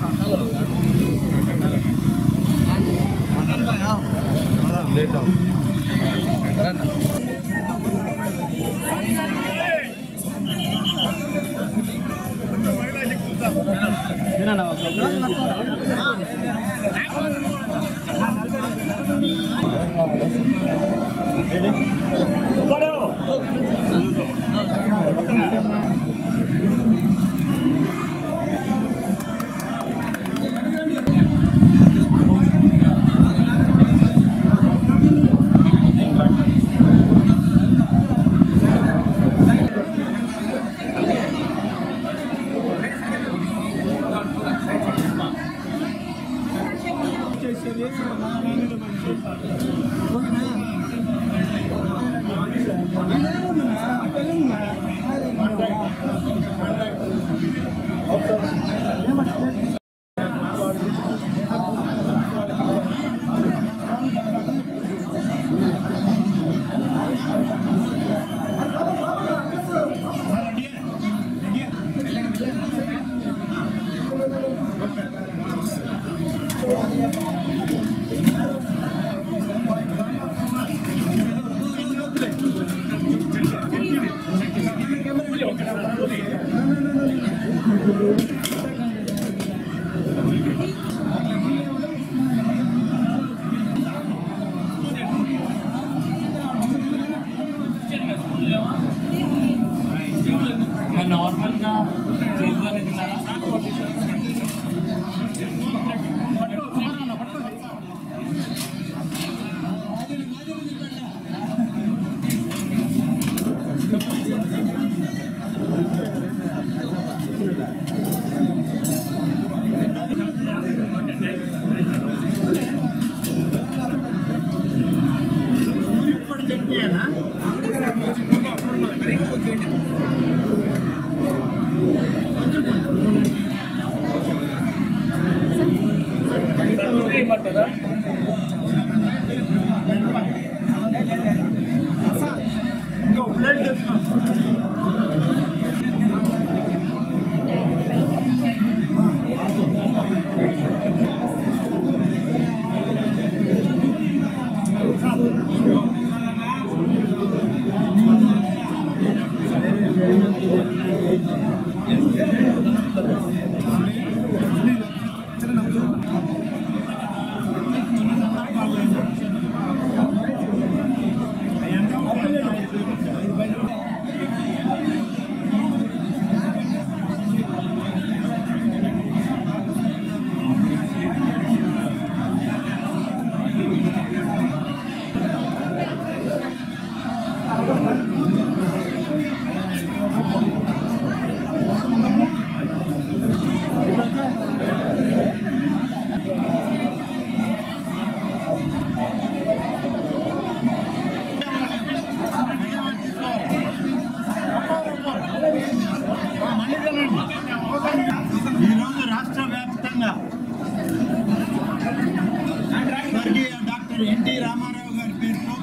NT Ramarao గారి పేరుతో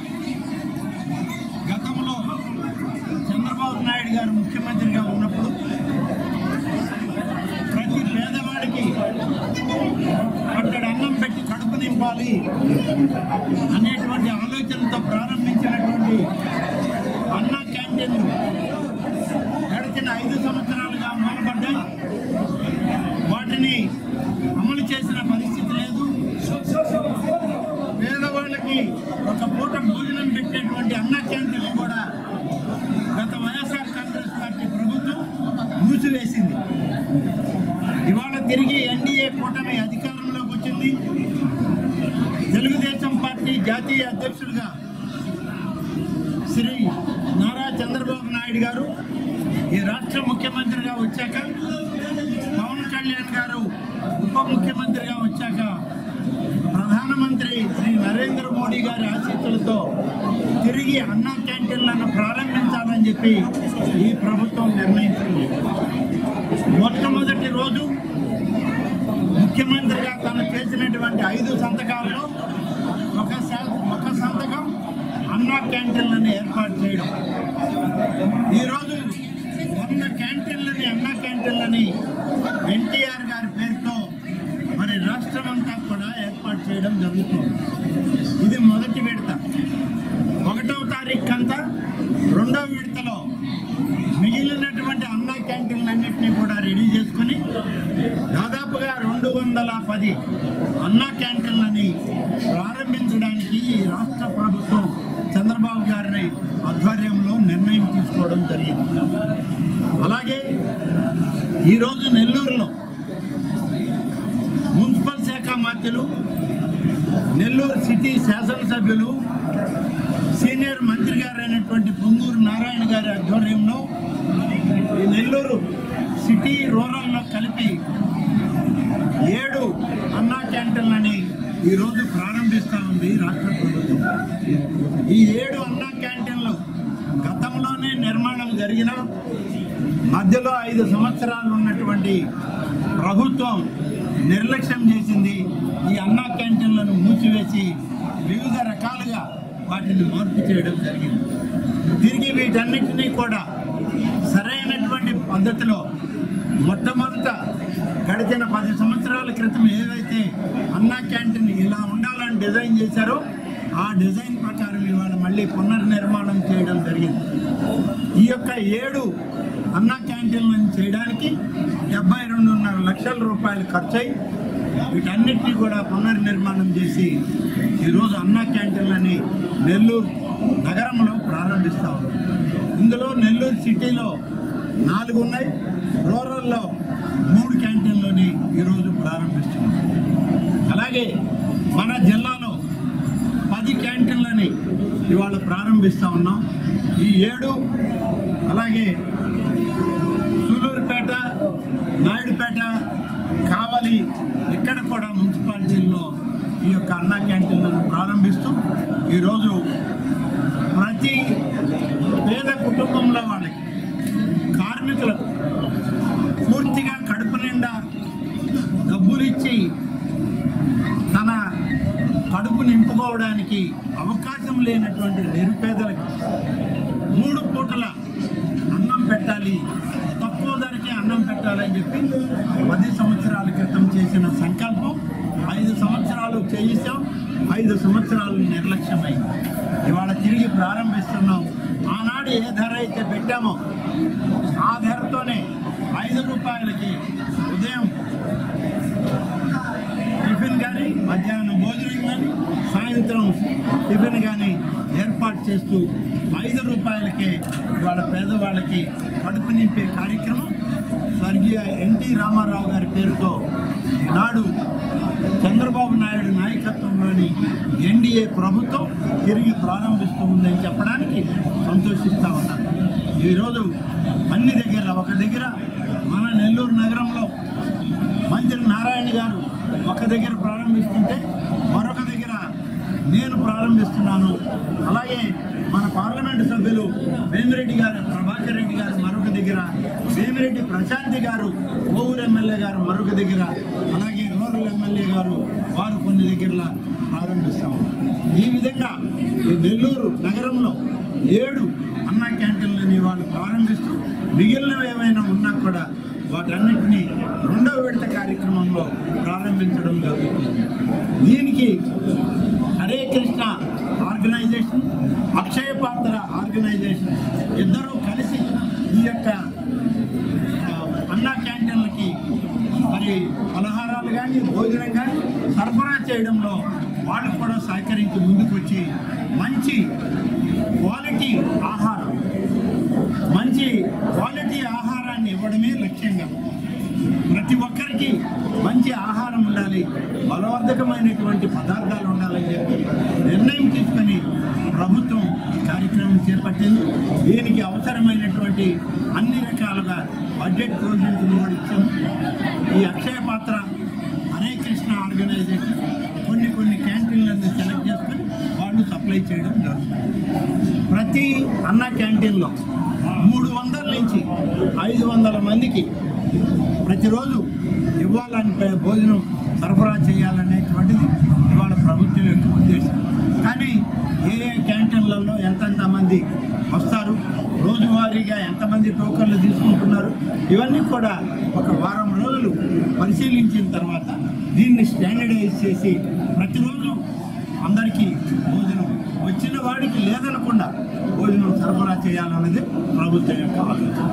గతంలో చంద్రబాబు నాయుడు గారు ముఖ్యమంత్రిగా ఉన్నప్పుడు ప్రతి పేదవాడికి అక్కడ అన్నం పెట్టి కడుపు నింపాలి అనేటువంటి ఆలోచనతో ప్రారంభించినటువంటి అన్నా క్యాంటీన్లు గడిచిన 5 సంవత్సరాలుగా అమలుపడ్డాయి. వాటిని అమలు చేసిన పరిస్థితి లేదు. పేదవాళ్ళకి ఒక పూట భోజనం పెట్టేటువంటి అన్నా క్యాంటీన్లు కూడా గత వైఎస్ఆర్ కాంగ్రెస్ పార్టీ ప్రభుత్వం మూసివేసింది. ఇవాళ తిరిగి ఎన్డీఏ కూటమి అధికారంలోకి వచ్చింది. తెలుగుదేశం పార్టీ జాతీయ అధ్యక్షుడిగా శ్రీ నారా చంద్రబాబు నాయుడు గారు ఈ రాష్ట్ర ముఖ్యమంత్రిగా వచ్చాక, పవన్ కళ్యాణ్ గారు ఉప ముఖ్యమంత్రిగా వచ్చాక, ప్రధానమంత్రి శ్రీ నరేంద్ర మోడీ గారి ఆశీస్సులతో తిరిగి అన్నా క్యాంటీన్లను ప్రారంభించాలని చెప్పి ఈ ప్రభుత్వం నిర్ణయించింది. మొట్టమొదటి రోజు ముఖ్యమంత్రిగా తను చేసినటువంటి 5 సంతకాల్లో ఒక సంతకం అన్నా క్యాంటీన్లను ఏర్పాటు చేయడం. ఈరోజు 100 క్యాంటీన్లని అన్నా క్యాంటీన్లని ఎన్టీఆర్ గారి పేరుతో ఏర్పాటు చేయడం జరుగుతుంది. ఇది మొదటి విడత. 1వ తారీఖు అంతా 2వ విడతలో మిగిలినటువంటి అన్నా క్యాంటీన్లన్నింటినీ కూడా రెడీ చేసుకుని దాదాపుగా 210 అన్నా క్యాంటీన్లని ప్రారంభించడానికి ఈ రాష్ట్ర ప్రభుత్వం చంద్రబాబు గారి ఆధ్వర్యంలో నిర్ణయం తీసుకోవడం జరిగింది. అలాగే ఈరోజు నెల్లూరులో మున్సిపల్ శాఖ మంత్రులు, నెల్లూరు సిటీ శాసనసభ్యులు, సీనియర్ మంత్రి గారైనటువంటి పొంగూరు నారాయణ గారి ఆధ్వర్యంలో ఈ నెల్లూరు సిటీ రూరల్లో కలిపి 7 అన్నా క్యాంటీన్లని ఈరోజు ప్రారంభిస్తూ ఉంది రాష్ట్ర ప్రభుత్వం. ఈ 7 అన్నా క్యాంటీన్లు గతంలోనే నిర్మాణం జరిగిన మధ్యలో 5 సంవత్సరాలు ఉన్నటువంటి ప్రభుత్వం నిర్లక్ష్యం చేసింది. ఈ అన్నా క్యాంటీన్లను మూసివేసి వివిధ రకాలుగా వాటిని మార్పు చేయడం జరిగింది. తిరిగి వీటన్నిటినీ కూడా సరైనటువంటి పద్ధతిలో మొట్టమొదట గడిచిన 10 సంవత్సరాల క్రితం ఏదైతే అన్నా క్యాంటీన్ ఇలా ఉండాలని డిజైన్ చేశారో ఆ డిజైన్ ప్రకారం ఇవాళ మళ్ళీ పునర్నిర్మాణం చేయడం జరిగింది. ఈ యొక్క 7 అన్నా క్యాంటీన్లను చేయడానికి 72.5 లక్షల రూపాయలు ఖర్చయి వీటన్నిటినీ కూడా పునర్నిర్మాణం చేసి ఈరోజు అన్నా క్యాంటీన్లని నెల్లూరు నగరంలో ప్రారంభిస్తాం. ఇందులో నెల్లూరు సిటీలో 4 ఉన్నాయి, రూరల్లో 3 క్యాంటీన్లని ఈరోజు ప్రారంభిస్తున్నాం. అలాగే మన జిల్లాలో 10 క్యాంటీన్లని ఇవాళ ప్రారంభిస్తూ ఉన్నాం. ఈ 7 అలాగే సూలూరుపేట, నాయుడుపేట, కావలి ఇక్కడ కూడా మున్సిపాలిటీల్లో ఈ యొక్క అన్నా క్యాంటీన్లను ప్రారంభిస్తూ ఈరోజు ప్రతి పేద కుటుంబంలో వాళ్ళకి, కార్మికులకు పూర్తిగా కడుపు నిండా డబ్బులిచ్చి తన కడుపు నింపుకోవడానికి అవకాశం లేనటువంటి నిరుపేదలకు 3 పూటల అన్నం పెట్టాలి, తక్కువ ధరకే అన్నం పెట్టాలని చెప్పి 10 సంవత్సరాల క్రితం చేసిన సంకల్పం 5 సంవత్సరాలు చేయిస్తాం. 5 సంవత్సరాలు నిర్లక్ష్యమైంది. ఇవాళ తిరిగి ప్రారంభిస్తున్నాం. ఆనాడు ఏ ధర అయితే పెట్టామో ఆ ధరతోనే 5 రూపాయలకి ఉదయం టిఫిన్ కానీ, మధ్యాహ్నం భోజనం కానీ, సాయంత్రం టిఫిన్ కానీ ఏర్పాటు చేస్తూ 5 రూపాయలకే ఇవాళ పేదవాళ్ళకి కడుపు నింపే కార్యక్రమం స్వర్గీయ ఎన్టీ రామారావు గారి పేరుతో ఈనాడు చంద్రబాబు నాయుడు నాయకత్వంలోని ఎన్డీఏ ప్రభుత్వం తిరిగి ప్రారంభిస్తూ ఉందని చెప్పడానికి సంతోషిస్తూ ఉన్నాను. ఈరోజు అన్ని దగ్గర, ఒక దగ్గర మన నెల్లూరు నగరంలో మంత్రి నారాయణ గారు ఒక దగ్గర ప్రారంభిస్తుంటే మరొక దగ్గర నేను ప్రారంభిస్తున్నాను. అలాగే మన పార్లమెంటు సభ్యులు వేమిరెడ్డి గారు, ప్రభాకర్ రెడ్డి గారు మరొక దగ్గర, వేమిరెడ్డి ప్రశాంతి గారు కోవూరు ఎమ్మెల్యే గారు మరొక దగ్గర, అలాగే రూరల్ ఎమ్మెల్యే గారు వారు కొన్ని దగ్గరలా ప్రారంభిస్తాము. ఈ విధంగా ఈ నెల్లూరు నగరంలో 7 అన్నా క్యాంటీన్లని వాళ్ళు ప్రారంభిస్తూ మిగిలినవి ఏమైనా ఉన్నా కూడా వాటన్నిటినీ 2వ విడత కార్యక్రమంలో ప్రారంభించడం జరుగుతుంది. దీనికి హరే కృష్ణ ఆర్గనైజేషన్, అక్షయ పాత్ర ఆర్గనైజేషన్ ఇద్దరూ కలిసి ఈ యొక్క అన్నా క్యాంటీన్లకి మరి పలహారాలు కానీ, భోజనం కానీ సరఫరా చేయడంలో వాళ్ళు కూడా సహకరించి ముందుకు వచ్చి మంచి క్వాలిటీ ఆహారాన్ని ఇవ్వడమే లక్ష్యంగా, ప్రతి ఒక్కరికి మంచి ఆహారం ఉండాలి, బలవర్ధకమైనటువంటి పదార్థాలు ఉండాలని చెప్పి నిర్ణయం తీసుకొని ప్రభుత్వం ఈ కార్యక్రమం చేపట్టింది. దీనికి అవసరమైనటువంటి అన్ని రకాలుగా బడ్జెట్ ప్రొవిజన్స్ కూడా ఇచ్చాము. ఈ అక్షయ పాత్ర హరే కృష్ణ ఆర్గనైజేషన్ కొన్ని క్యాంటీన్లను సెలెక్ట్ చేసుకొని వాళ్ళు సప్లై చేయడం జరుగుతుంది. ప్రతి అన్నా క్యాంటీన్లో 300 నుంచి 500 మందికి ప్రతిరోజు ఇవ్వాలని భోజనం సరఫరా చేయాలనేటువంటిది ఇవాళ ప్రభుత్వం యొక్క ఉద్దేశం. కానీ ఏ క్యాంటీన్లలో ఎంతమంది వస్తారు, రోజువారీగా ఎంతమంది టోకన్లు తీసుకుంటున్నారు, ఇవన్నీ కూడా ఒక వారం రోజులు పరిశీలించిన తర్వాత దీన్ని స్టాండర్డైజ్ చేసి ప్రతిరోజు అందరికీ భోజనం వచ్చిన వాడికి లేదనకుండా భోజనం సరఫరా చేయాలన్నది ప్రభుత్వం యొక్క ఆలోచన.